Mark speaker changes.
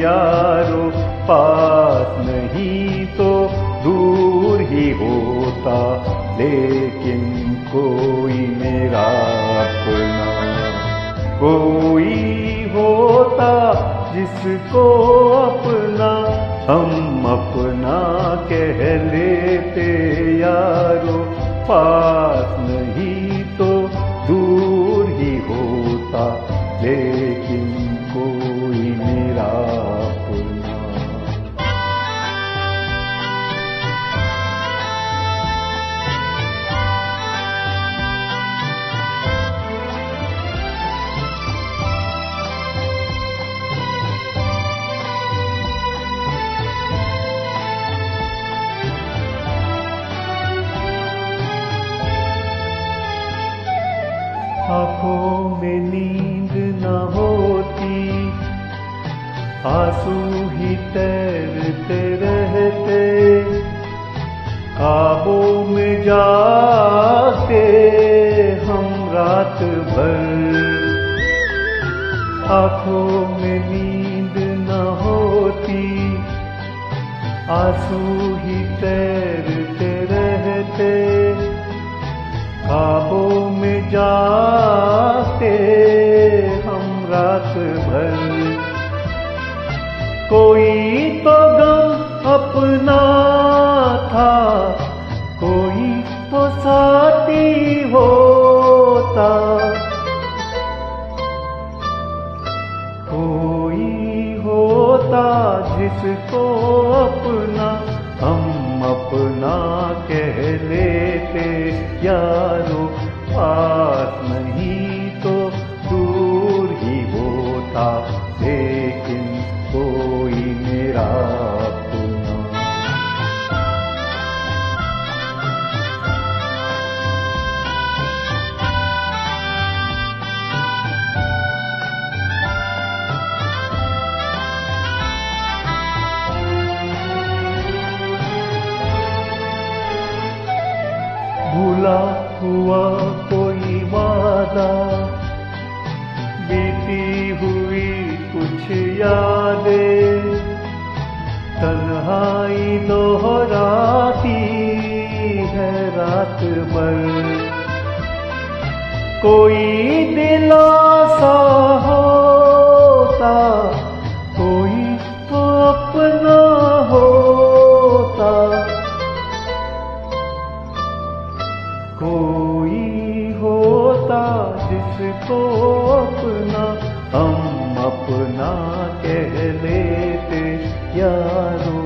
Speaker 1: यारो, पास नहीं तो दूर ही होता, लेकिन कोई मेरा अपना कोई होता, जिसको अपना हम अपना कह लेते यारो, पास नहीं तो दूर ही होता, लेकिन कोई मेरा अपना। आँखों में नींद न होती, आंसू ही तैरते रहते, ख्वाबों में जागते हम रात भर। आँखों में नींद न होती, आंसू ही तैरते रहते, ख्वाबों में जागते हम रात भर। कोई तो गम अपना था, कोई तो साथी होता, कोई होता जिसको अपना हम अपना कह लेते यारो, पास नहीं तो दूर ही होता, लेकिन कोई मेरा अपना। भूला हुआ कोई वादा, बीती हुई कुछ यादें, तन्हाई दोहराती है रात भर। कोई दिलासा होता, कोई तो अपना होता, कोई होता जिसको अपना हम अपना कह लेते यारो,